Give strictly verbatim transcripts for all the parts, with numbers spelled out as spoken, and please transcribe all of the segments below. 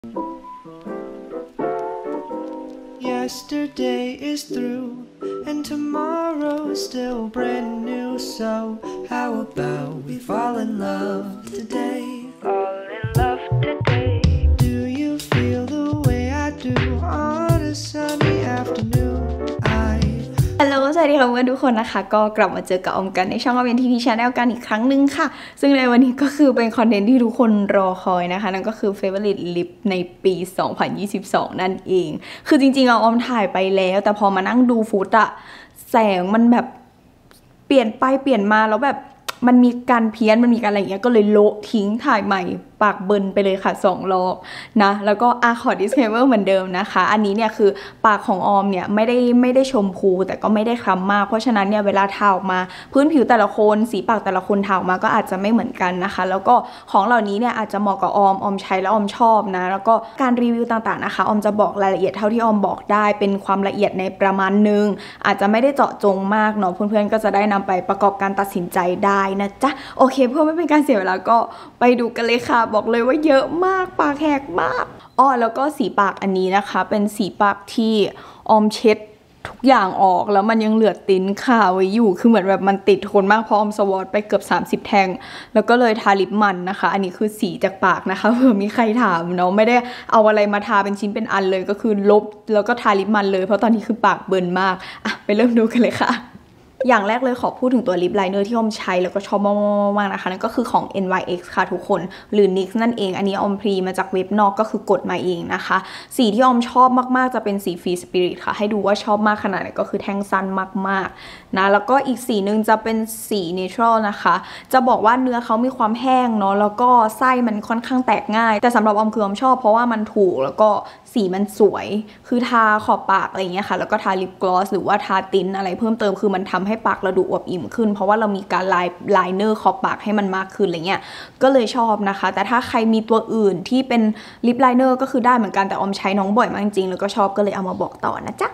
Yesterday is through and tomorrow's still brand new, so how about we fall in love today? Fall in love today. Do you feel the way I do on a sunny afternoon? I ฮัลโหลสวัสดีค่ะเพื่อนทุกคนนะคะก็กลับมาเจอกับออมกันในช่องออมเป็นทีวีชาแนลกันอีกครั้งหนึ่งค่ะซึ่งในวันนี้ก็คือเป็นคอนเทนต์ที่ทุกคนรอคอยนะคะนั่นก็คือ Favorite Lip ในปีสองพันยี่สิบสองนั่นเองคือจริงๆออมถ่ายไปแล้วแต่พอมานั่งดูฟุตอะแสงมันแบบเปลี่ยนไปเปลี่ยนมาแล้วแบบมันมีการเพี้ยนมันมีการอะไรอย่างเงี้ยก็เลยโละทิ้งถ่ายใหม่ปากเบิร์นไปเลยค่ะสองรอบนะแล้วก็อ่ะขอ disclaimer เหมือนเดิมนะคะอันนี้เนี่ยคือปากของออมเนี่ยไม่ได้ไม่ได้ชมพูแต่ก็ไม่ได้คล้ำมากเพราะฉะนั้นเนี่ยเวลาทาออกมาพื้นผิวแต่ละคนสีปากแต่ละคนทาออกมาก็อาจจะไม่เหมือนกันนะคะแล้วก็ของเหล่านี้เนี่ยอาจจะเหมาะกับออมออมใช้แล้วออมชอบนะแล้วก็การรีวิวต่างๆนะคะออมจะบอกรายละเอียดเท่าที่ออมบอกได้เป็นความละเอียดในประมาณนึงอาจจะไม่ได้เจาะจงมากเนาะเพื่อนๆก็จะได้นำไปประกอบการตัดสินใจได้นะจ๊ะโอเคเพื่อไม่เป็นการเสียเวลาก็ไปดูกันเลยค่ะบอกเลยว่าเยอะมากปากแหกมากอ้อแล้วก็สีปากอันนี้นะคะเป็นสีปากที่ออมเช็ดทุกอย่างออกแล้วมันยังเหลือติ้นคาไว้อยู่คือเหมือนแบบมันติดทนมากเพราะออมสวอตไปเกือบสามสิบแท่งแล้วก็เลยทาลิปมันนะคะอันนี้คือสีจากปากนะคะเผื่อมีใครถามเนาะไม่ได้เอาอะไรมาทาเป็นชิ้นเป็นอันเลยก็คือลบแล้วก็ทาลิปมันเลยเพราะตอนนี้คือปากเบิร์นมากอ่ะไปเริ่มดูกันเลยค่ะอย่างแรกเลยขอพูดถึงตัวลิปไลเนอร์ที่ออมใช้แล้วก็ชอบมากๆนะคะนั่นก็คือของ เอ็น วาย เอ็กซ์ ค่ะทุกคนหรือ นิกซ์ นั่นเองอันนี้ออมพรีมาจากเว็บนอกก็คือกดมาเองนะคะสีที่ออมชอบมากๆจะเป็นสีฟรีสปิริตค่ะให้ดูว่าชอบมากขนาดไหนก็คือแท่งสั้นมากๆนะแล้วก็อีกสีนึงจะเป็นสีเนเชอรัลนะคะจะบอกว่าเนื้อเขามีความแห้งเนาะแล้วก็ไส้มันค่อนข้างแตกง่ายแต่สำหรับออมคือออมชอบเพราะว่ามันถูกแล้วก็สีมันสวยคือทาขอบปากอะไรอย่างเงี้ยค่ะแล้วก็ทาลิปกลอสหรือว่าทาติ้นอะไรเพิ่มเติมคือมันทำให้ปากเราดูอวบอิ่มขึ้นเพราะว่าเรามีการไลน์ไลเนอร์ขอบปากให้มันมากขึ้นอะไรเงี้ยก็เลยชอบนะคะแต่ถ้าใครมีตัวอื่นที่เป็นลิปไลเนอร์ก็คือได้เหมือนกันแต่ออมใช้น้องบ่อยมากจริงๆแล้วก็ชอบก็เลยเอามาบอกต่อนะจ๊ะ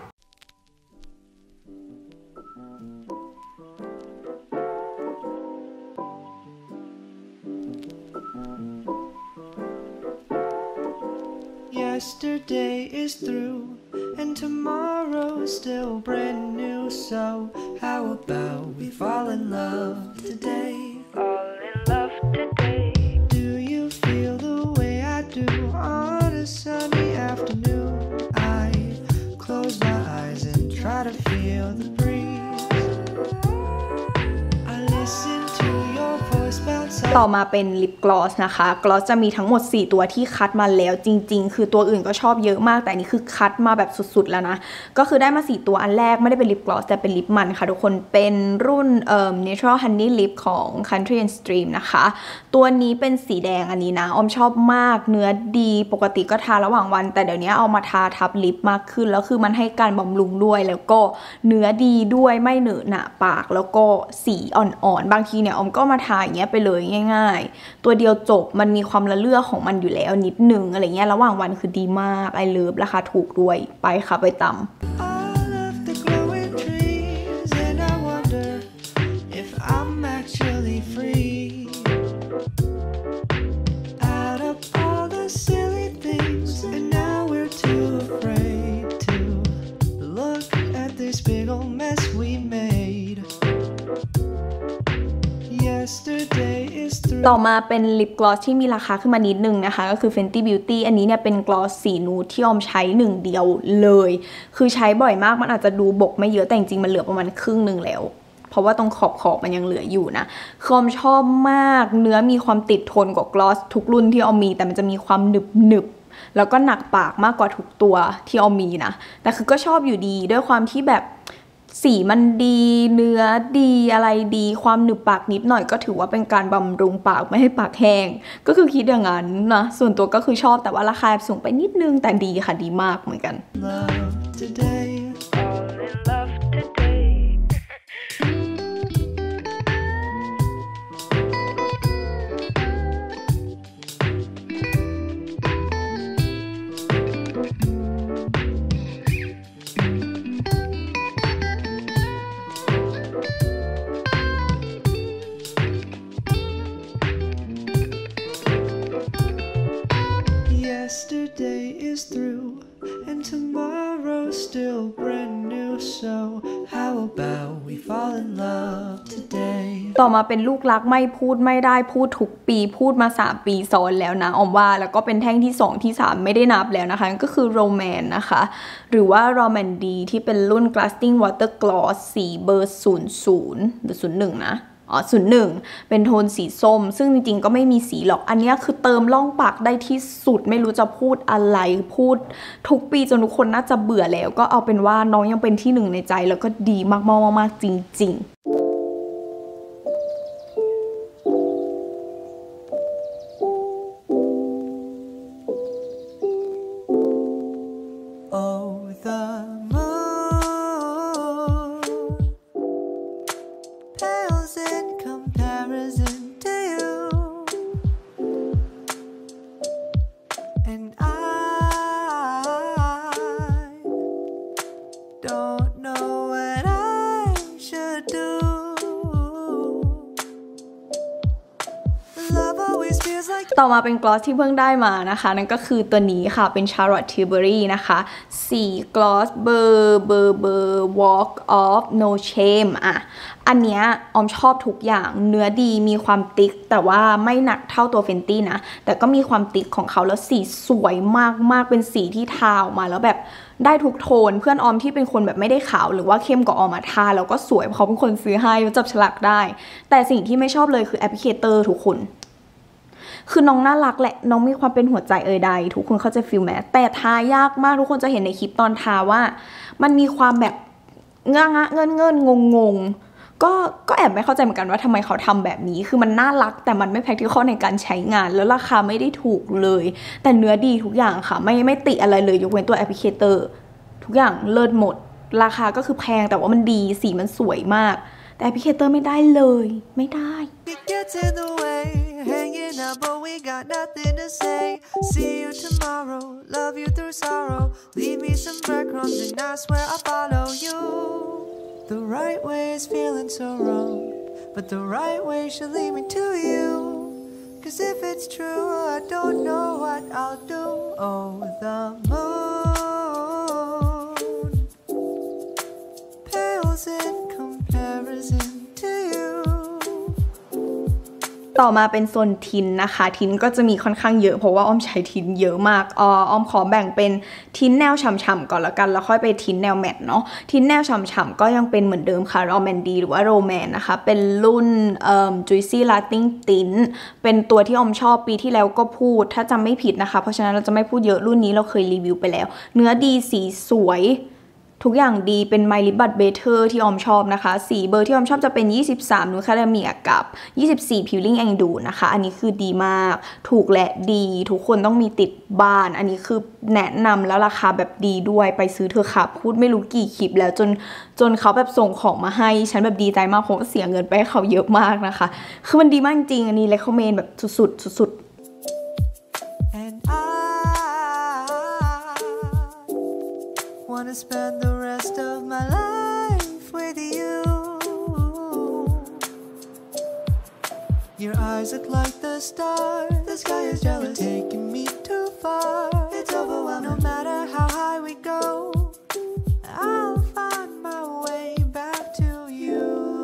Yesterday is through and tomorrow's still brand new, so how about we fall in love today? Fall in love today. Do you feel the way I do on a sunny afternoon? I close my eyes and try to feel the breeze. I listen to your voice bounce ต่อมาเป็นลิปกลอสนะคะกลอสจะมีทั้งหมดสี่ตัวที่คัดมาแล้วจริงๆคือตัวอื่นก็ชอบเยอะมากแต่อันนี้คือคัดมาแบบสุดๆแล้วนะก็คือได้มาสี่ตัวอันแรกไม่ได้เป็นลิปกลอสแต่เป็นลิปมันค่ะทุกคนเป็นรุ่นเอ่อ Natural Honey Lip ของ Country and Stream นะคะตัวนี้เป็นสีแดงอันนี้นะออมชอบมากเนื้อดีปกติก็ทาระหว่างวันแต่เดี๋ยวนี้เอามาทาทับลิปมากขึ้นแล้วคือมันให้การบำรุงด้วยแล้วก็เนื้อดีด้วยไม่เหนอะหนะปากแล้วก็สีอ่อนๆบางทีเนี่ยออมก็มาทาอย่างเงี้ยไปเลยง่ายๆตัวเดียวจบมันมีความละเลือของมันอยู่แล้วนิดนึงอะไรเงี้ยระหว่างวันคือดีมากไอเลิฟราคาถูกด้วยไปค่ะไปตำ all of the glowing trees, and I wonder if I'm actually free. Out of all the silly things, and now we're too afraid to look at this big old mess we made. Yesterday is through. ต่อมาเป็นลิปกลอสที่มีราคาขึ้นมานิดนึงนะคะก็คือ Fenty Beauty อันนี้เนี่ยเป็นกลอสสีนูดที่ออมใช้หนึ่งเดียวเลยคือใช้บ่อยมากมันอาจจะดูบกไม่เยอะแต่จริงๆมันเหลือประมาณครึ่งนึงแล้วเพราะว่าตรงขอบขอบมันยังเหลืออยู่นะคือออมชอบมากเนื้อมีความติดทนกว่ากลอสทุกรุ่นที่ออมมีแต่มันจะมีความหนึบหนึบแล้วก็หนักปากมากกว่าทุกตัวที่ออมมีนะแต่คือก็ชอบอยู่ดีด้วยความที่แบบสีมันดีเนื้อดีอะไรดีความหนึบปากนิดหน่อยก็ถือว่าเป็นการบำรุงปากไม่ให้ปากแห้งก็คือคิดอย่างนั้นนะส่วนตัวก็คือชอบแต่ว่าราคาสูงไปนิดนึงแต่ดีค่ะดีมากเหมือนกัน Love today. Fall in love today. Yesterday day is through and tomorrow's still brand new. So how about we fall in love today? ต่อมาเป็นลูกรักไม่พูดไม่ได้พูดทุกปีพูดมาสามปีซ้อนแล้วนะออมว่าแล้วก็เป็นแท่งที่สองที่สามไม่ได้นับแล้วนะคะก็คือโรแมนนะคะหรือว่าโรแมนดีที่เป็นรุ่น Glasting Water Gloss สีเบอร์ศูนย์ศูนย์หรือศูนย์หนึ่งนะอ๋อศูนย์หนึ่งเป็นโทนสีส้มซึ่งจริงๆก็ไม่มีสีหรอกอันนี้คือเติมร่องปากได้ที่สุดไม่รู้จะพูดอะไรพูดทุกปีจนทุกคนน่าจะเบื่อแล้วก็เอาเป็นว่าน้องยังเป็นที่หนึ่งในใจแล้วก็ดีมากๆๆๆจริงๆต่อมาเป็นกลอสที่เพิ่งได้มานะคะนั่นก็คือตัวนี้ค่ะเป็น Charlotte Tilbury นะคะสีกลอสเบอร์เบอร์เบอร์ Walk of No Shame อ่ะอันเนี้ยออมชอบทุกอย่างเนื้อดีมีความติ๊กแต่ว่าไม่หนักเท่าตัว Fenty นะแต่ก็มีความติ๊กของเขาแล้วสีสวยมากๆเป็นสีที่ทาออกมาแล้วแบบได้ทุกโทนเพื่อนออมที่เป็นคนแบบไม่ได้ขาวหรือว่าเข้มกว่าออมมาทาแล้วก็สวยเพราะเขาเป็นคนซื้อให้จับฉลากได้แต่สิ่งที่ไม่ชอบเลยคือแอปพลิเคเตอร์ทุกคนคือน้องน่ารักแหละน้องมีความเป็นหัวใจเอ่ยใดทุกคนเข้าใจฟิลแม้แต่ทายากมากทุกคนจะเห็นในคลิปตอนทาว่ามันมีความแบบเงอะเงินเงินงงงก็ก็แอบไม่เข้าใจเหมือนกันว่าทำไมเขาทำแบบนี้คือมันน่ารักแต่มันไม่ practical ในการใช้งานแล้วราคาไม่ได้ถูกเลยแต่เนื้อดีทุกอย่างค่ะไม่ไม่ติอะไรเลยยกเว้นตัวแอปพลิเคเตอร์ทุกอย่างเลิศหมดราคาก็คือแพงแต่ว่ามันดีสีมันสวยมากแต่แอปพลิเคเตอร์ไม่ได้เลยไม่ได้ Hanging out, but we got nothing to say. See you tomorrow, love you through sorrow. Leave me some breadcrumbs, and I swear I'll follow you. The right way is feeling so wrong, but the right way should lead me to you. Cause if it's true, I don't know what I'll do. Oh, the moon pales in comparison to you. ต่อมาเป็นโซนทินนะคะทินก็จะมีค่อนข้างเยอะเพราะว่าอ้อมใช้ทินเยอะมากอ๋ออ้อมขอแบ่งเป็นทินแนวฉ่ำๆก่อนแล้วกันแล้วค่อยไปทินแนวแมตต์เนาะทินแนวฉ่ำๆก็ยังเป็นเหมือนเดิมค่ะโรแมนดีหรือว่าโรแมนนะคะเป็นรุ่นเอ่อ Juicy Lasting Tint เป็นตัวที่อ้อมชอบปีที่แล้วก็พูดถ้าจำไม่ผิดนะคะเพราะฉะนั้นเราจะไม่พูดเยอะรุ่นนี้เราเคยรีวิวไปแล้วเนื้อดีสีสวยทุกอย่างดีเป็น My Lip Butt Better ที่ออมชอบนะคะสีเบอร์ที่ออมชอบจะเป็นยี่สิบสามนูคาเดเมียกับยี่สิบสี่ Peeling and Dew นะคะอันนี้คือดีมากถูกและดีทุกคนต้องมีติดบ้านอันนี้คือแนะนำแล้วราคาแบบดีด้วยไปซื้อเถอะค่ะพูดไม่รู้กี่คลิปแล้วจนจนเขาแบบส่งของมาให้ฉันแบบดีใจมากเพราะเสียเงินไปให้เขาเยอะมากนะคะคือมันดีมากจริงอันนี้ recommend แบบสุดๆสุดๆ wanna spend the rest of my life with you. Your eyes look like the stars. The sky is jealous. You're taking me too far. It's overwhelming. No matter how high we go, I'll find my way back to you.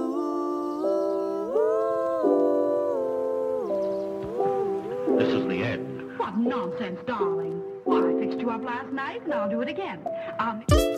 This is the end. What nonsense, darling. Well, I fixed you up last night, and I'll do it again. Um...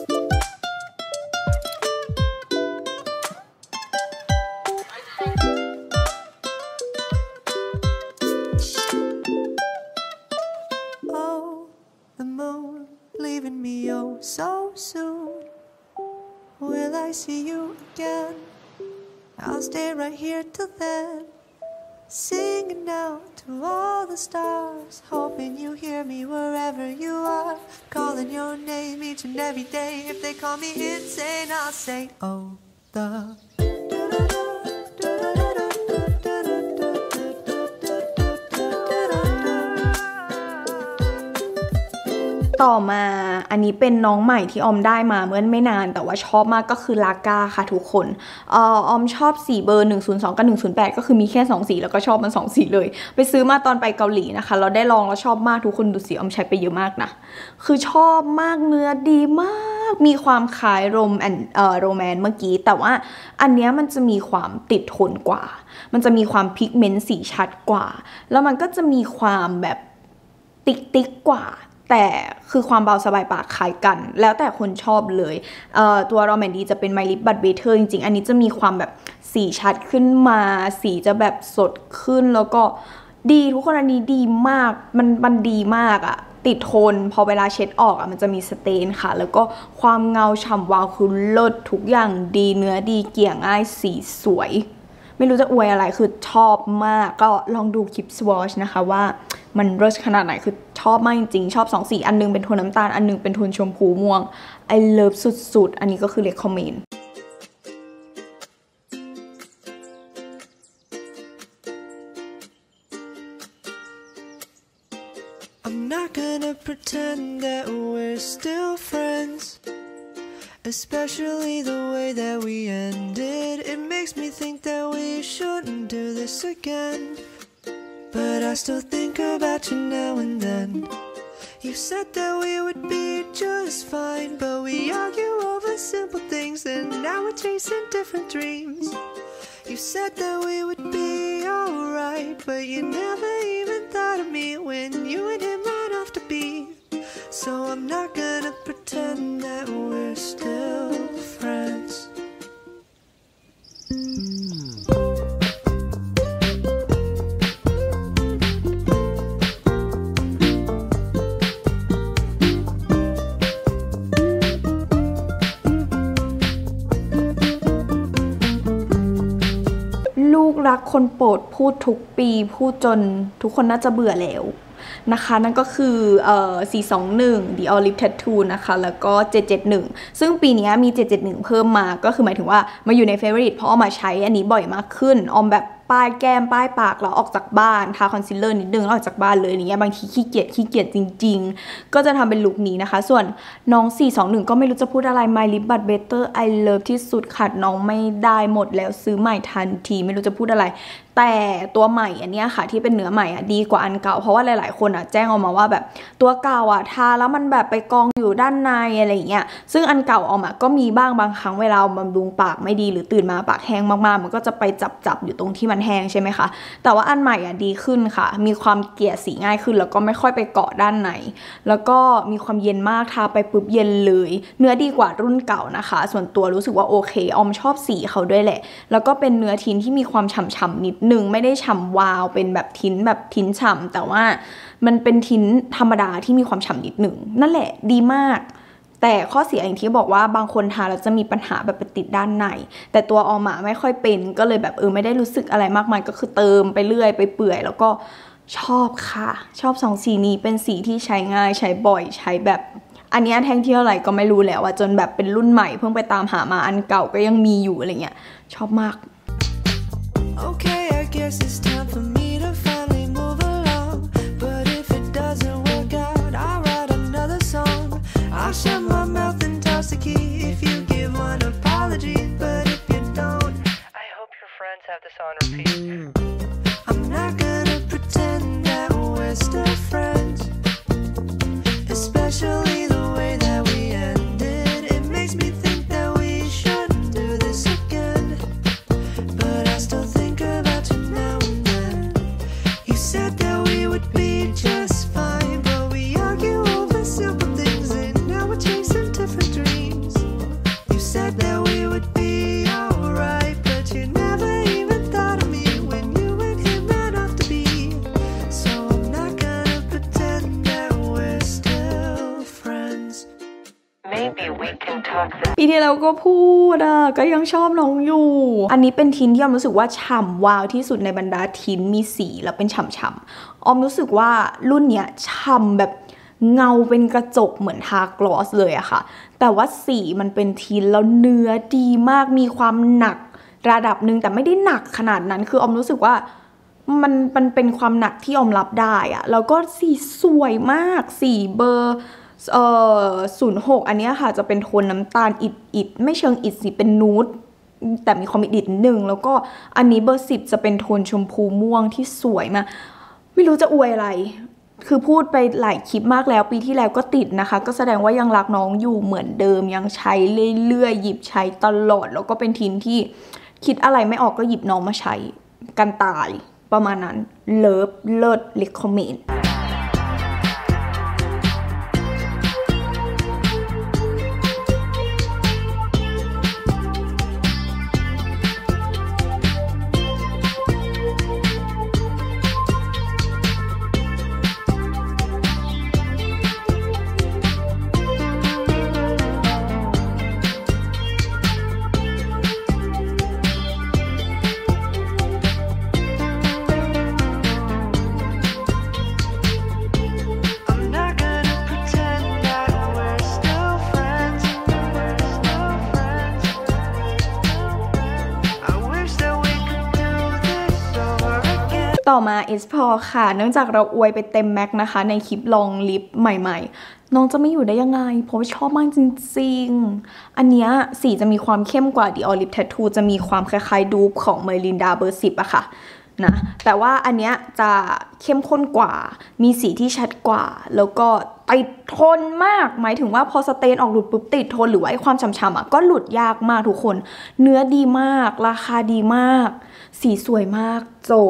Oh, the moon leaving me oh so soon. Will I see you again? I'll stay right here till then.Singing out to all the stars, hoping you hear me wherever you are. Calling your name each and every day. If they call me insane, I'll say, oh, the ต่อมาอันนี้เป็นน้องใหม่ที่ออมได้มาเมื่อไม่นานแต่ว่าชอบมากก็คือลาก้าค่ะทุกคนเอ่อออมชอบสีเบอร์หนึ่งศูนย์สองกับหนึ่งศูนย์แปดก็คือมีแค่สองสีแล้วก็ชอบมันสองสีเลยไปซื้อมาตอนไปเกาหลีนะคะเราได้ลองแล้วชอบมากทุกคนดูสิออมใช้ไปเยอะมากนะคือชอบมากเนื้อดีมากมีความคล้ายโรมแอนเอ่อโรแมนเมื่อกี้แต่ว่าอันเนี้ยมันจะมีความติดทนกว่ามันจะมีความพิกเมนต์สีชัดกว่าแล้วมันก็จะมีความแบบติ๊กติ๊กกว่าแต่คือความเบาสบายปากคล้ายกันแล้วแต่คนชอบเลยเอ่อตัวโรแมนดีจะเป็น My Lip But Better จริงๆอันนี้จะมีความแบบสีชัดขึ้นมาสีจะแบบสดขึ้นแล้วก็ดีทุกคนอันนี้ดีมากมันมันดีมากอะติดทนพอเวลาเช็ดออกอะมันจะมีสเตนค่ะแล้วก็ความเงาฉ่ำวาวคือเลิศทุกอย่างดีเนื้อดีเกลี่ยง่ายสีสวยไม่รู้จะอวยอะไรคือชอบมากก็ลองดูคลิปสวอชนะคะว่ามันเลิศขนาดไหนคือชอบมากจริงๆชอบสองสีอันนึงเป็นโทนน้ำตาลอันนึงเป็นโทนชมพูม่วง I love สุดๆอันนี้ก็คือ recommend I'm not gonna pretend that we're still friends, especially the way that we ended. It makes me think that we shouldn't do this again, but I still think about you now and then. You said that we would be just fine, but we argue over simple things and now we're chasing different dreams. You said that we would be alright, but you never even thought of me when you and him ran off to be. So I'm not gonna pretend that we're still friends. Mm. ลูกรักคนโปรดพูดทุกปีพูดจนทุกคนน่าจะเบื่อแล้วนะคะนั่นก็คือเอ่อสี่สองหนึ่ง The All Lip Tattoo นะคะแล้วก็เจ็ดเจ็ดหนึ่งซึ่งปีนี้มีเจ็ดเจ็ดหนึ่งเพิ่มมาก็คือหมายถึงว่ามาอยู่ใน Favorite เพราะเอามาใช้อันนี้บ่อยมากขึ้นออมแบบป้ายแก้มป้ายปากแล้วออกจากบ้านทาคอนซีลเลอร์นิดนึงแล้วออกจากบ้านเลยอย่างเงี้ยบางทีขี้เกียจขี้เกียจจริงๆก็จะทำเป็นลุคนี้นะคะส่วนน้องสี่สองหนึ่งก็ไม่รู้จะพูดอะไร My Lip But Better I love ที่สุดขัดน้องไม่ได้หมดแล้วซื้อใหม่ทันทีไม่รู้จะพูดอะไรแต่ตัวใหม่อันนี้ค่ะที่เป็นเนื้อใหม่อ่ะดีกว่าอันเก่าเพราะว่าหลายๆคนอ่ะแจ้งออกมาว่าแบบตัวเก่าอ่ะทาแล้วมันแบบไปกองอยู่ด้านในอะไรอย่างเงี้ยซึ่งอันเก่าออกมาก็มีบ้างบางครั้งเวลาบำรุงปากไม่ดีหรือตื่นมาปากแห้งมากๆมันก็จะไปจับๆอยู่ตรงที่มันแห้งใช่ไหมคะแต่ว่าอันใหม่อ่ะดีขึ้นค่ะมีความเกลี่ยสีง่ายขึ้นแล้วก็ไม่ค่อยไปเกาะด้านในแล้วก็มีความเย็นมากทาไปปุ๊บเย็นเลยเนื้อดีกว่ารุ่นเก่านะคะส่วนตัวรู้สึกว่าโอเคออมชอบสีเขาด้วยแหละแล้วก็เป็นเนื้อทินที่มีความฉ่ำๆนิดนึงไม่ได้ฉ่ำวาวเป็นแบบทินแบบทินฉ่ำแต่ว่ามันเป็นทินธรรมดาที่มีความฉ่ำนิดหนึ่งนั่นแหละดีมากแต่ข้อเสียอย่างที่บอกว่าบางคนทาแล้วจะมีปัญหาแบบไปติดด้านในแต่ตัวออมไม่ค่อยเป็นก็เลยแบบเออไม่ได้รู้สึกอะไรมากมายก็คือเติมไปเรื่อยไปเปื่อยแล้วก็ชอบค่ะชอบสองสีนี้เป็นสีที่ใช้ง่ายใช้บ่อยใช้แบบอันนี้แท่งที่เท่าไหร่ก็ไม่รู้แล้วว่าจนแบบเป็นรุ่นใหม่เพิ่งไปตามหามาอันเก่าก็ยังมีอยู่อะไรเงี้ยชอบมาก Okay, I guess it's time for me to finally move along. But if it doesn't work out, I'll write another song. I'll shut my mouth and toss the key if you give one apology. But if you don't, I hope your friends have this on repeat. I'm not gonna pretend that we're still friends. Especially the way that we ended. It makes me think that we shouldn't do this again. But I still think about you now and then. You said that we would be just fine, but we argue over simple things and now we're chasing different dreams. You said that we would be alright, but you never even thought of me when you and him ran off to be. So I'm not gonna pretend that we're still friends. Maybe we can talk this. ปีที่แล้วก็พูดอ่ะก็ยังชอบน้องอยู่อันนี้เป็นทินที่ออมรู้สึกว่าฉ่ำวาวที่สุดในบรรดาทินมีสีแล้วเป็นฉ่ำๆออมรู้สึกว่ารุ่นเนี้ยฉ่ำแบบเงาเป็นกระจกเหมือนทากลอสเลยอะค่ะแต่ว่าสีมันเป็นทินแล้วเนื้อดีมากมีความหนักระดับหนึ่งแต่ไม่ได้หนักขนาดนั้นคือออมรู้สึกว่ามันมันเป็นความหนักที่ออมรับได้อะแล้วก็สีสวยมากสีเบอร์เอ่อศูนย์หกอันนี้ค่ะจะเป็นโทนน้ำตาลอิดอิดไม่เชิงอิดสิเป็นนูดแต่มีความอิดอิดนิดนึงแล้วก็อันนี้เบอร์สิบจะเป็นโทนชมพูม่วงที่สวยมากไม่รู้จะอวยอะไรคือพูดไปหลายคลิปมากแล้วปีที่แล้วก็ติดนะคะก็แสดงว่ายังรักน้องอยู่เหมือนเดิมยังใช้เรื่อยๆหยิบใช้ตลอดแล้วก็เป็นทินที่คิดอะไรไม่ออกก็หยิบน้องมาใช้กันตายประมาณนั้นเลิฟเลิศเรคคอมเมนต์ต่อมา เอส พี โอ ค่ะเนื่องจากเราอวยไปเต็มแม็กนะคะในคลิปลองลิปใหม่ๆน้องจะไม่อยู่ได้ยังไงเพราะว่าชอบมากจริงๆอันเนี้ยสีจะมีความเข้มกว่า Dior Lip Tattoo จะมีความคล้ายๆดูปของ Melinda เบอร์สิบอะค่ะนะแต่ว่าอันเนี้ยจะเข้มข้นกว่ามีสีที่ชัดกว่าแล้วก็ติดทนมากหมายถึงว่าพอสเตนออกหลุดปุ๊บติดทนหรือว่าไอ้ความฉ่ำๆอะก็หลุดยากมากทุกคนเนื้อดีมากราคาดีมากสีสวยมากจบ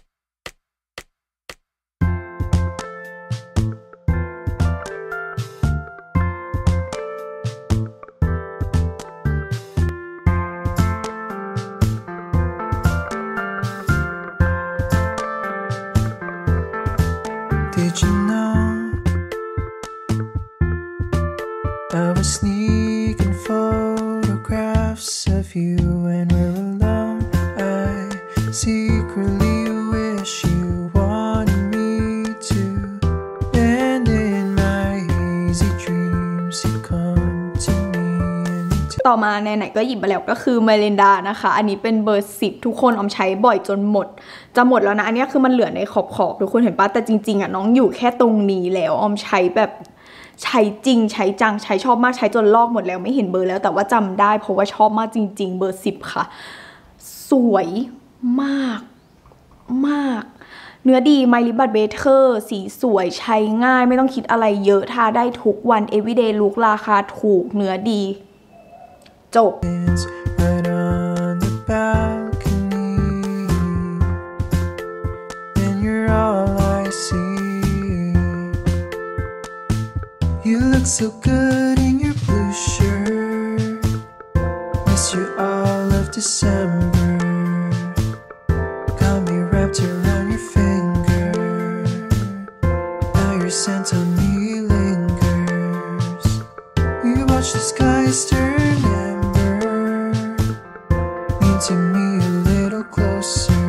Did you know I was sneaking photographs of you when we're alone? I secretly wish you wanted me to. And in my hazy dreams you come to me and ต่อมาในไหนก็หยิบมาแล้วก็คือ Melinda นะคะอันนี้เป็นเบอร์สิบทุกคนออมใช้บ่อยจนหมดจะหมดแล้วนะอันนี้คือมันเหลือในขอบๆทุกคนเห็นปะแต่จริงๆอ่ะน้องอยู่แค่ตรงนี้แล้วออมใช้แบบใช้จริงใช้จังใช้ชอบมากใช้จนลอกหมดแล้วไม่เห็นเบอร์แล้วแต่ว่าจำได้เพราะว่าชอบมากจริงๆเบอร์สิบค่ะสวยมากมากเนื้อดี My Lip But Better สีสวยใช้ง่ายไม่ต้องคิดอะไรเยอะทาได้ทุกวัน everyday look ราคาถูกเนื้อดีจบ right on the balcony and you're all I see you look so good in your blue shirt miss you all of December got me wrapped around your finger now your scent on me lingers we watch the skies turn to me a little closer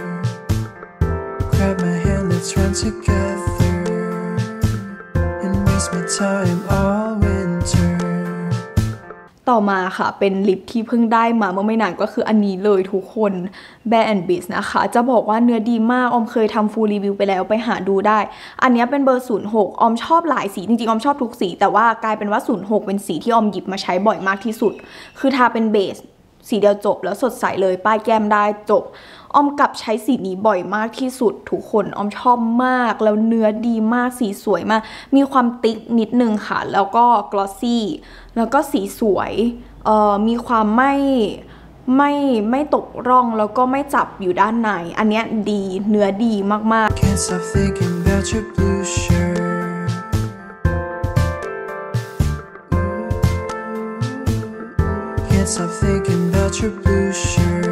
grab my hand let's run together and waste my time all winter ต่อมาค่ะเป็นลิปที่เพิ่งได้มาเมื่อไม่นานก็คืออันนี้เลยทุกคน Bare and Beast นะคะจะบอกว่าเนื้อดีมากออมเคยทำฟูลรีวิวไปแล้วไปหาดูได้อันนี้เป็นเบอร์ศูนย์หกออมชอบหลายสีจริงๆออมชอบทุกสีแต่ว่ากลายเป็นว่าศูนย์หกเป็นสีที่ออมหยิบมาใช้บ่อยมากที่สุดคือทาเป็นเบสสีเดียวจบแล้วสดใสเลยป้ายแก้มได้จบออมกลับใช้สีนี้บ่อยมากที่สุดทุกคนออมชอบมากแล้วเนื้อดีมากสีสวยมากมีความติ๊กนิดนึงค่ะแล้วก็กลอสซี่แล้วก็สีสวยเอ่อมีความไม่ไม่ไม่ตกร่องแล้วก็ไม่จับอยู่ด้านในอันเนี้ยดีเนื้อดีมากๆ Can't stop thinking about your blue shirt Can't stop thinking about your blue shirt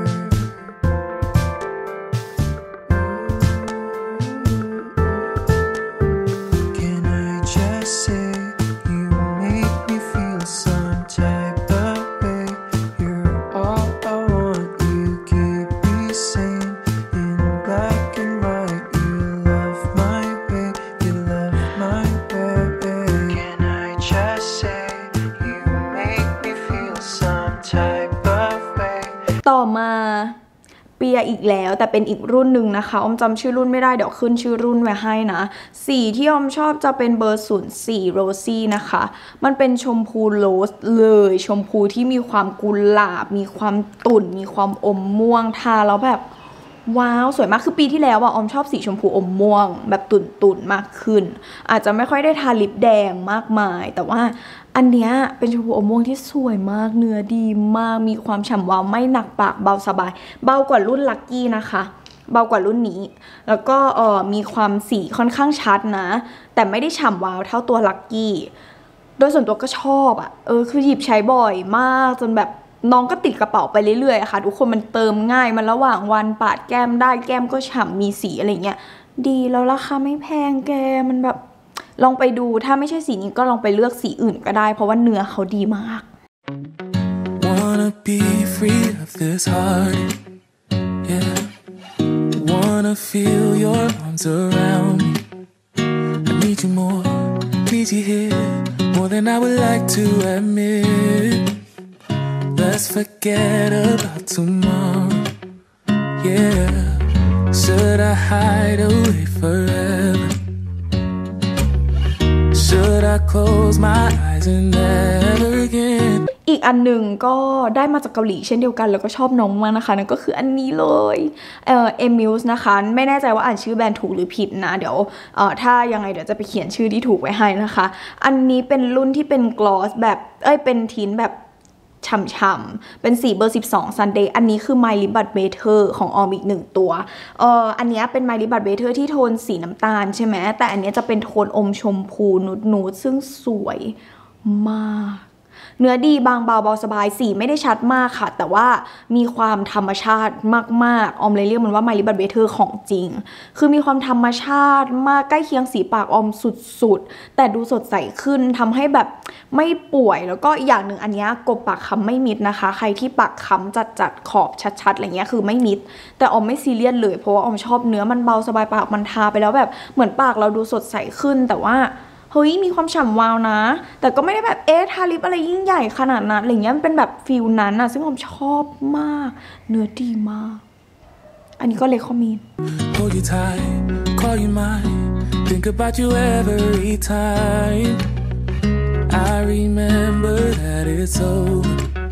Can I just say you make me feel some type of way You're all I want, you keep me sane In black and white, you love my way You love my way Can I just say you make me feel some type of way ต่อมาเปียอีกแล้วแต่เป็นอีกรุ่นหนึ่งนะคะออมจำชื่อรุ่นไม่ได้เดี๋ยวขึ้นชื่อรุ่นไว้ให้นะสีที่ออมชอบจะเป็นเบอร์ศูนย์สี่โรซี่นะคะมันเป็นชมพูโรสเลยชมพูที่มีความกุหลาบมีความตุ่นมีความอมม่วงทาแล้วแบบว้าวสวยมากคือปีที่แล้วอะออมชอบสีชมพูอมม่วงแบบตุ่นๆมากขึ้นอาจจะไม่ค่อยได้ทาลิปแดงมากมายแต่ว่าอันเนี้ยเป็นชมพูอมม่วงที่สวยมากเนื้อดีมากมีความฉ่ำวาวไม่หนักปากเบาสบายเบากว่ารุ่นลัคกี้นะคะเบากว่ารุ่นนี้แล้วก็เออมีความสีค่อนข้างชัดนะแต่ไม่ได้ฉ่ำวาวเท่าตัวลัคกี้โดยส่วนตัวก็ชอบอะเออคือหยิบใช้บ่อยมากจนแบบน้องก็ติดกระเป๋าไปเรื่อยๆอะค่ะทุกคนมันเติมง่ายมันระหว่างวันปาดแก้มได้แก้มก็ฉ่ำมีสีอะไรเงี้ยดีแล้วราคาไม่แพงแกมันแบบลองไปดูถ้าไม่ใช่สีนี้ก็ลองไปเลือกสีอื่นก็ได้เพราะว่าเนื้อเขาดีมาก Wanna be free of this heart yeah Wanna feel your arms around me I need you more need you here more than I would like to admit Let's forget about tomorrow yeah Should I hide away forever Should I close my eyes and never again อีกอันหนึ่งก็ได้มาจากเกาหลีเช่นเดียวกันแล้วก็ชอบน้องมากนะคะนั่นก็คืออันนี้เลยเอ่อ Emuse นะคะไม่แน่ใจว่าอ่านชื่อแบรนด์ถูกหรือผิดนะเดี๋ยวเอ่อถ้ายังไงเดี๋ยวจะไปเขียนชื่อที่ถูกไว้ให้นะคะอันนี้เป็นรุ่นที่เป็นกลอสแบบเอ้ยเป็นทินแบบฉ่ำๆเป็นสีเบอร์สิบสอง Sunday อันนี้คือ My Lip Butter Better ของออมอีกหนึ่งตัวเอ่ออันนี้เป็น My Lip Butter Better ที่โทนสีน้ำตาลใช่ไหมแต่อันนี้จะเป็นโทนอมชมพูนูดๆซึ่งสวยมากเนื้อดีบางเบาเบาสบายสีไม่ได้ชัดมากค่ะแต่ว่ามีความธรรมชาติมากๆออมเลยเรียกมันว่า My Lip Butter Better ของจริงคือมีความธรรมชาติมากใกล้เคียงสีปากออมสุดๆแต่ดูสดใสขึ้นทำให้แบบไม่ป่วยแล้วก็อีกอย่างหนึ่งอันนี้กบปากค้ำไม่มิดนะคะใครที่ปากค้ำจัดๆขอบชัดๆอะไรเงี้ยคือไม่มิดแต่ออมไม่ซีเรียสเลยเพราะว่าออมชอบเนื้อมันเบาสบายปากมันทาไปแล้วแบบเหมือนปากเราดูสดใสขึ้นแต่ว่าเฮ้ยมีความฉ่ำวาวนะแต่ก็ไม่ได้แบบเอ๊ะทาลิปอะไรยิ่งใหญ่ขนาดนั้นอะไรเงี้ยมันเป็นแบบฟิลนั้นอะซึ่งผมชอบมากเนื้อดีมากอันนี้ก็เลยคอมเมนต์ Hold you tight call you mine think about you every time I remember that it's over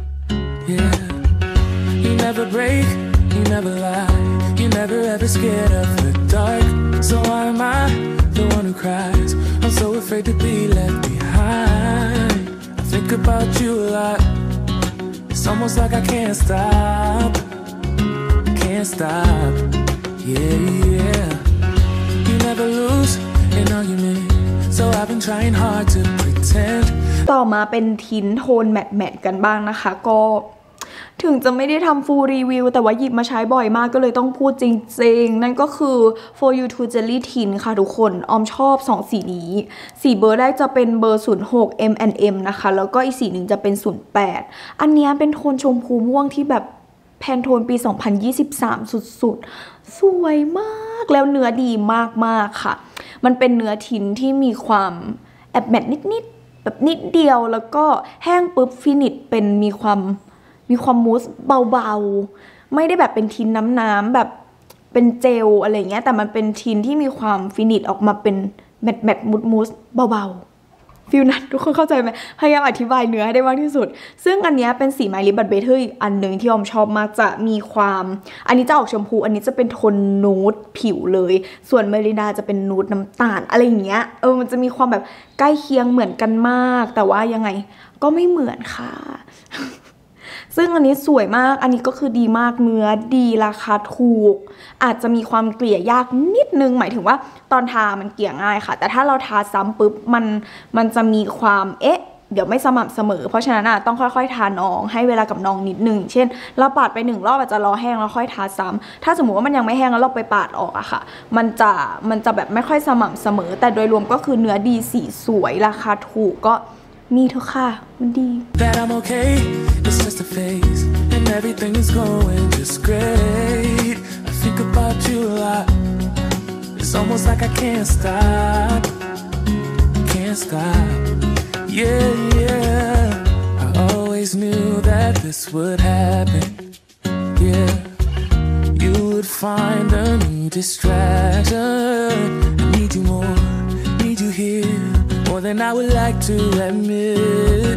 yeah you never break you never lie you never ever scared of the dark so why am I the one who cries I'm so afraid to be left behind I think about you a lot It's almost like I can't stop Can't stop Yeah, yeah You never lose an argument So I've been trying hard to pretend ต่อมาเป็นทินโทนแมตต์แมตต์กันบ้างนะคะก็ถึงจะไม่ได้ทำฟูลรีวิวแต่ว่าหยิบมาใช้บ่อยมากก็เลยต้องพูดจริงๆนั่นก็คือ For You to Jelly Tint ค่ะทุกคนออมชอบสองสีนี้สีเบอร์แรกจะเป็นเบอร์ศูนย์หก เอ็ม แอนด์ เอ็ม นะคะแล้วก็อีกสีหนึ่งจะเป็นศูนย์แปดอันนี้เป็นโทนชมพูม่วงที่แบบแพนโทนปีสองพันยี่สิบสามสุดๆสวยมากแล้วเนื้อดีมากๆค่ะมันเป็นเนื้อทินที่มีความแอบแมตต์นิดๆแบบนิดเดียวแล้วก็แห้งปุ๊บฟินิชเป็นมีความมีความมูสเบาๆไม่ได้แบบเป็นทินน้ำๆแบบเป็นเจลอะไรเงี้ยแต่มันเป็นทินที่มีความฟินิชออกมาเป็นแมตต์แมตต์มูสมูสเบาๆฟิลนั้นทุกคนเข้าใจไหมพยายามอธิบายเนื้อให้ได้มากที่สุดซึ่งอันนี้เป็นสี My Lip Butter Better อีกอันหนึ่งที่ออมชอบมากจะมีความอันนี้จะออกชมพูอันนี้จะเป็นโทนนูดผิวเลยส่วนเมลิดาจะเป็นนูดน้ำตาลอะไรอย่างเงี้ยเออมันจะมีความแบบใกล้เคียงเหมือนกันมากแต่ว่ายังไงก็ไม่เหมือนค่ะซึ่งอันนี้สวยมากอันนี้ก็คือดีมากเนื้อดีราคาถูกอาจจะมีความเกลี่ยยากนิดนึงหมายถึงว่าตอนทามันเกลี่ยง่ายค่ะแต่ถ้าเราทาซ้ำปุ๊บมันมันจะมีความเอ๊ะเดี๋ยวไม่สม่ำเสมอเพราะฉะนั้นอ่ะต้องค่อยๆทาน้องให้เวลากับน้องนิดนึงเช่นเราปาดไปหนึ่งรอบอาจจะรอแห้งแล้วค่อยทาซ้ำถ้าสมมติว่ามันยังไม่แห้งแล้วเราไปปาดออกอะค่ะมันจะมันจะแบบไม่ค่อยสม่ำเสมอแต่โดยรวมก็คือเนื้อดีสีสวยราคาถูกก็มีเถอะค่ะมันดี That I'm okay it's just a phase and everything is going just great I think about you a lot it's almost like I can't stop can't stop yeah yeah I always knew that this would happen yeah you find a new distraction. I need you more, need you here, more than I would like to admit.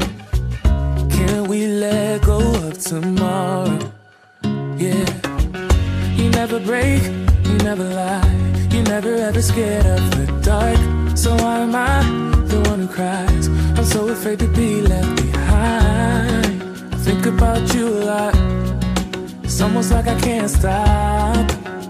Can we let go of tomorrow? Yeah. You never break, you never lie, you never ever scared of the dark. So why am I the one who cries? I'm so afraid to be left behind. I think about you a lot. It's almost like I can't stop,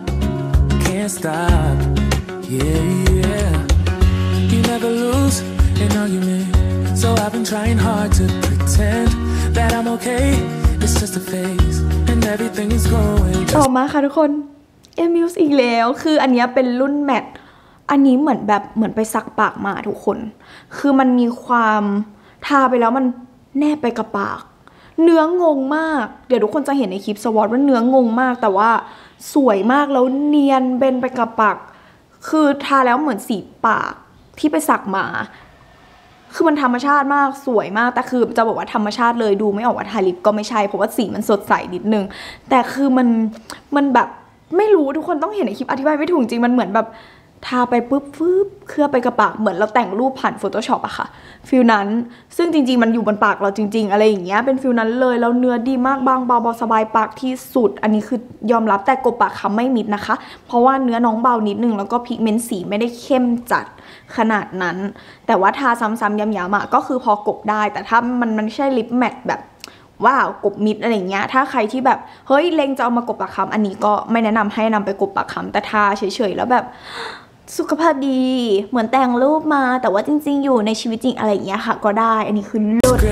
can't stop. Yeah, yeah. You never lose an argument, so I've been trying hard to pretend that I'm okay. It's just a phase, and everything is going. ต่อมาค่ะทุกคนเอมิวส์อีกแล้วคืออันนี้เป็นรุ่นแมทอันนี้เหมือนแบบเหมือนไปสักปากมาทุกคนคือมันมีความทาไปแล้วมันแนบไปกับปากเนื้องงมากเดี๋ยวทุกคนจะเห็นในคลิปสวอตว่าเนื้องงมากแต่ว่าสวยมากแล้วเนียนเบนไปกับปากคือทาแล้วเหมือนสีปากที่ไปสักมาคือมันธรรมชาติมากสวยมากแต่คือจะบอกว่าธรรมชาติเลยดูไม่ออกว่าทาลิปก็ไม่ใช่เพราะว่าสีมันสดใสนิดนึงแต่คือมันมันแบบไม่รู้ทุกคนต้องเห็นในคลิปอธิบายไม่ถูกจริงมันเหมือนแบบทาไปปุ๊บฟืบเคลือบไปกับปากเหมือนเราแต่งรูปผ่าน Photoshop อะค่ะฟิลนั้นซึ่งจริงๆมันอยู่บนปากเราจริงๆอะไรอย่างเงี้ยเป็นฟิลนั้นเลยแล้วเนื้อดีมากบางเบาๆสบายปากที่สุดอันนี้คือยอมรับแต่กบปากคำไม่มิดนะคะเพราะว่าเนื้อน้องเบานิดนึงแล้วก็พิกเมนต์สีไม่ได้เข้มจัดขนาดนั้นแต่ว่าทาซ้ำๆย้ำๆอะก็คือพอกบได้แต่ถ้ามันมันไม่ใช่ลิปแมทแบบว้าวกบมิดอะไรเงี้ยถ้าใครที่แบบเฮ้ยเล็งจะเอามากบปากคำอันนี้ก็ไม่แนะนำให้นำไปกบปากคำแต่ทาเฉยๆแล้วแบบสุขภาพดีเหมือนแต่งรูปมาแต่ว่าจริงๆอยู่ในชีวิตจริงอะไรอย่างเงี้ยค่ะก็ได้อันนี้คือเลิศ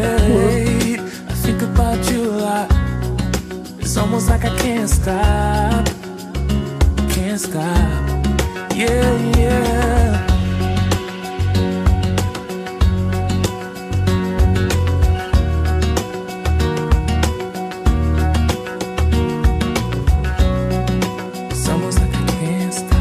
I think about you a lot. It's almost like I can't stop, can't stop. Yeah, yeah. It's almost like I can't stop.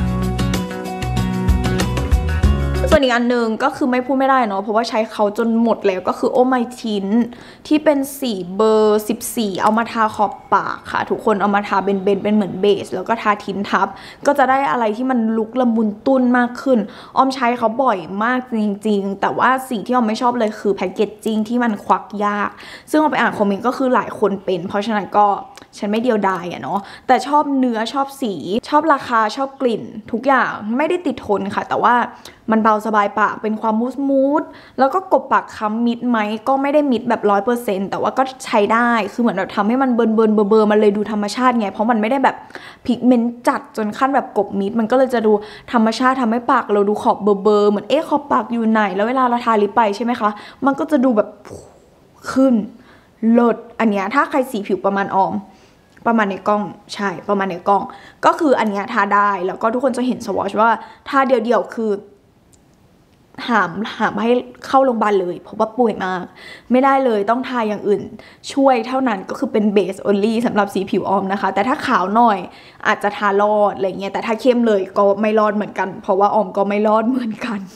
ส่วนอีกอันหนึ่งก็คือไม่พูดไม่ได้เนาะเพราะว่าใช้เขาจนหมดแล้วก็คือโอไมทินที่เป็นสีเบอร์สิบสี่เอามาทาขอบปากค่ะทุกคนเอามาทาเบนเบนเป็นเหมือนเบสแล้วก็ทาทินทับก็จะได้อะไรที่มันลุกละมุนตุ้นมากขึ้นออมใช้เขาบ่อยมากจริงๆแต่ว่าสิ่งที่ออมไม่ชอบเลยคือแพคเกจจิ้งที่มันควักยากซึ่งออมไปอ่านคอมเมนต์ก็คือหลายคนเป็นเพราะฉะนั้นก็ฉันไม่เดียวดายอะเนาะแต่ชอบเนื้อชอบสีชอบราคาชอบกลิ่นทุกอย่างไม่ได้ติดทนค่ะแต่ว่ามันเบาสบายปากเป็นความมูสมูสแล้วก็กบปากค้ำมิดไหมก็ไม่ได้มิดแบบร้อยเปอร์เซ็นต์แต่ว่าก็ใช้ได้คือเหมือนแบบทำให้มันเบิร์นเบิร์นเบอร์เบอร์มันเลยดูธรรมชาติไงเพราะมันไม่ได้แบบพิกเมนต์จัดจนขั้นแบบกบมิดมันก็เลยจะดูธรรมชาติทำให้ปากเราดูขอบเบอร์เบอร์เหมือนเอ๊ะขอบปากอยู่ไหนแล้วเวลาเราทาลิปไปใช่ไหมคะมันก็จะดูแบบขึ้นเลิศอันเนี้ยถ้าใครสีผิวประมาณออมประมาณในกล้องใช่ประมาณในกล้องก็คืออันนี้ทาได้แล้วก็ทุกคนจะเห็นสวอชว่าทาเดียวๆคือหามหามให้เข้าโรงพยาบาลเลยเพราะว่าป่วยมากไม่ได้เลยต้องทาอย่างอื่นช่วยเท่านั้นก็คือเป็นเบส only สำหรับสีผิวออมนะคะแต่ถ้าขาวหน่อยอาจจะทารอดอะไรเงี้ยแต่ถ้าเข้มเลยก็ไม่รอดเหมือนกันเพราะว่าออมก็ไม่รอดเหมือนกัน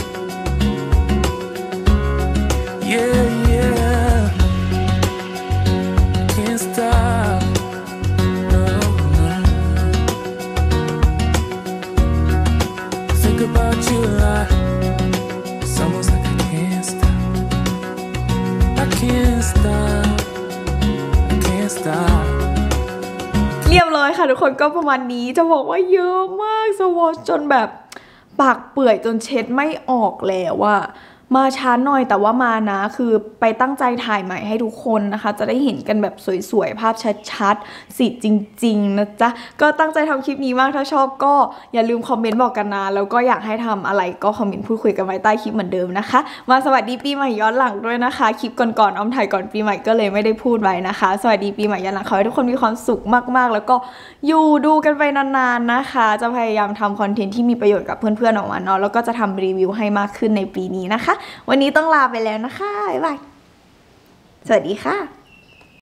Yeah, yeah. Can't stop. No, no. Think about you a lot.It's almost like I can't stop. I can't stop. I can't stop. เรียบร้อยค่ะทุกคนก็ประมาณนี้จะบอกว่าเยอะมากสวอชจนแบบปากเปื่อยจนเช็ดไม่ออกแล้วอะมาช้าหน่อยแต่ว่ามานะคือไปตั้งใจถ่ายใหม่ให้ทุกคนนะคะจะได้เห็นกันแบบสวยๆภาพชัดๆสีจริงๆนะจ๊ะก็ตั้งใจทำคลิปนี้มากถ้าชอบก็อย่าลืมคอมเมนต์บอกกันนะแล้วก็อยากให้ทำอะไรก็คอมเมนต์พูดคุยกันไว้ใต้คลิปเหมือนเดิมนะคะมาสวัสดีปีใหม่ย้อนหลังด้วยนะคะคลิปก่อนๆออมถ่ายก่อนปีใหม่ก็เลยไม่ได้พูดไว้นะคะสวัสดีปีใหม่ย้อนหลังขอให้ทุกคนมีความสุขมากๆแล้วก็อยู่ดูกันไปนานๆนะคะจะพยายามทำคอนเทนต์ที่มีประโยชน์กับเพื่อนๆออกมาเนาะแล้วก็จะทำรีวิวให้มากขึ้นในปีนี้นะคะวันนี้ต้องลาไปแล้วนะคะบ๊ายบายสวัสดีค่ะ